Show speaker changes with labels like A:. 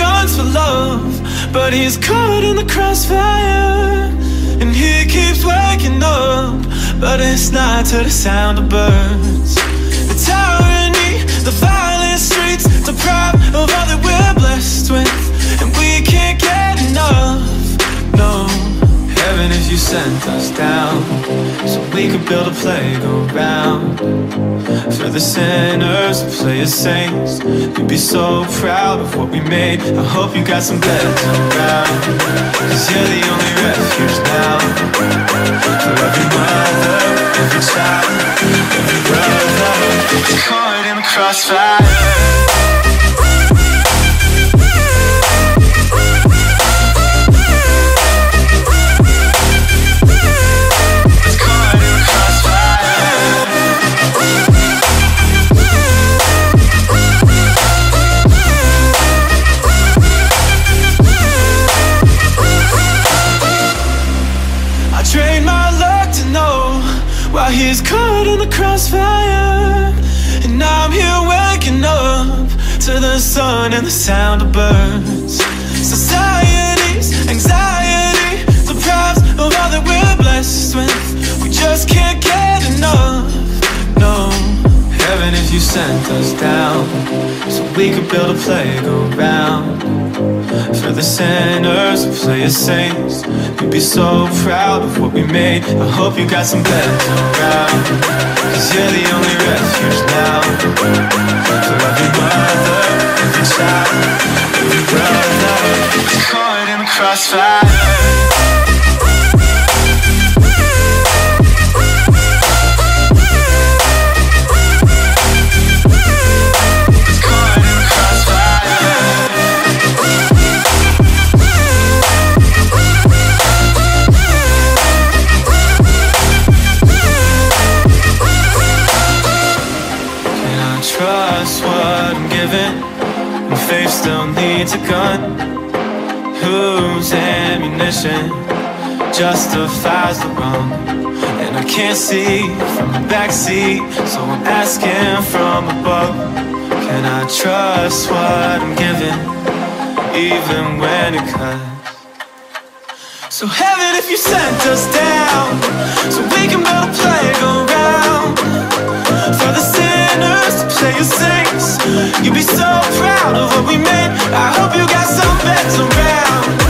A: guns for love, but he's caught in the crossfire. And he keeps waking up, but it's not to the sound of birds. The tyranny, the violent streets, deprived of all that we're blessed with, and we can't get enough, no. Heaven, if you sent us down, so we could build a playground for the sinners who play as saints. You'd be so proud of what we made. I hope you got some beds around, 'cause you're the only refuge now for every mother, every child, every brother caught in the crossfire. While he's caught in the crossfire, and I'm here waking up to the sun and the sound of birds. Society's anxiety deprives of all that we're blessed with. We just can't get enough, no. Heaven, if you sent us down, so we could build a playground for the sinners who play as saints. You'd be so proud of what we made. I hope you got some beds around, 'cause you're the only refuge now for every mother, every child, every brother caught in the crossfire. Trust what I'm given, and faith still needs a gun. Whose ammunition justifies the wrong? And I can't see from the backseat, so I'm asking from above. Can I trust what I'm given, even when it cuts? So heaven, if you sent us down, so we can build a playground for the sinners to play as saints. You'd be so proud of what we made. I hope you got some beds around,